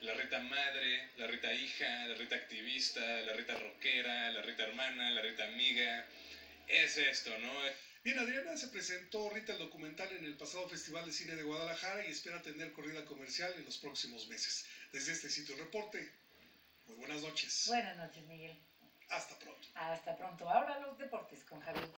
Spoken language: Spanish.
la Rita madre, la Rita hija, la Rita activista, la Rita rockera, la Rita hermana, la Rita amiga. Es esto, ¿no? Bien, Adriana, se presentó Rita el documental en el pasado Festival de Cine de Guadalajara y espera tener corrida comercial en los próximos meses. Desde este sitio reporte, muy buenas noches. Buenas noches, Miguel. Hasta pronto. Hasta pronto. Ahora los deportes con Javier.